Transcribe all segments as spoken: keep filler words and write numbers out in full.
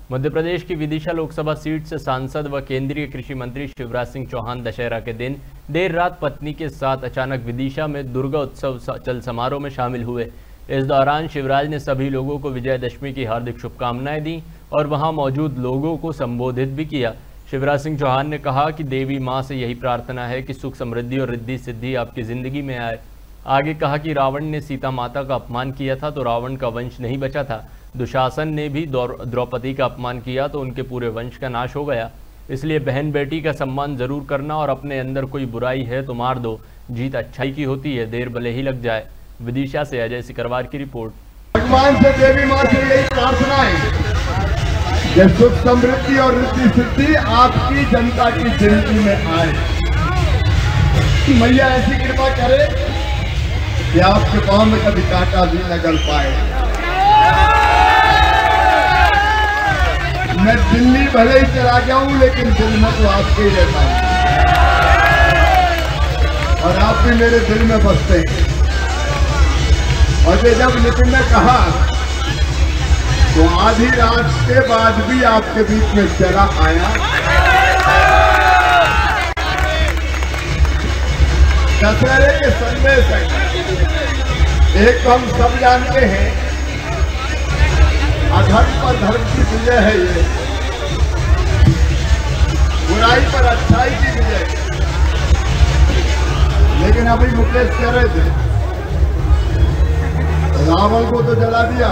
मध्य प्रदेश की विदिशा लोकसभा सीट से सांसद व केंद्रीय कृषि मंत्री शिवराज सिंह चौहान दशहरा के दिन देर रात पत्नी के साथ अचानक विदिशा में दुर्गा उत्सव चल समारोह में शामिल हुए। इस दौरान शिवराज ने सभी लोगों को विजयदशमी की हार्दिक शुभकामनाएं दी और वहां मौजूद लोगों को संबोधित भी किया। शिवराज सिंह चौहान ने कहा कि देवी मां से यही प्रार्थना है कि सुख समृद्धि और रिद्धि सिद्धि आपकी जिंदगी में आए। आगे कहा कि रावण ने सीता माता का अपमान किया था तो रावण का वंश नहीं बचा था। दुशासन ने भी द्रौपदी का अपमान किया तो उनके पूरे वंश का नाश हो गया। इसलिए बहन बेटी का सम्मान जरूर करना और अपने अंदर कोई बुराई है तो मार दो। जीत अच्छाई की होती है, देर भले ही लग जाए। विदिशा से अजय सिकरवार की रिपोर्ट। भगवान से देवी मां से यही प्रार्थना है कि सुख समृद्धि और रिद्धि सिद्धि आपकी जनता की जिंदगी में आए। मैया ऐसी कृपा करे कि आपके पांव में कभी कांटा भी न गल पाए। मैं दिल्ली भले ही चला गया हूं लेकिन दिल में तो आपके ही रहता हूं और आप भी मेरे दिल में बसते हैं। और ये जब नितिन ने कहा तो आधी रात के बाद भी आपके बीच में चला आया। दशहरे के संदेश है, एक तो हम सब जानते हैं अधर्म पर धर्म की विजय है, ये बुराई पर अच्छाई की विजय। लेकिन अभी मुकेश कह रहे थे रावण को तो जला दिया,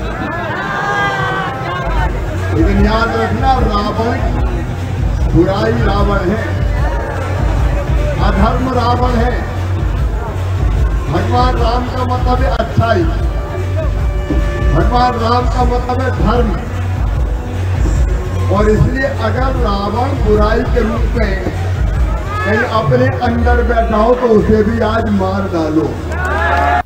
लेकिन याद रखना रावण बुराई रावण है, अधर्म रावण है। भगवान राम का मतलब है अच्छाई, भगवान राम का मतलब है धर्म। और इसलिए अगर रावण बुराई के रूप में कहीं अपने अंदर बैठा हो तो उसे भी आज मार डालो।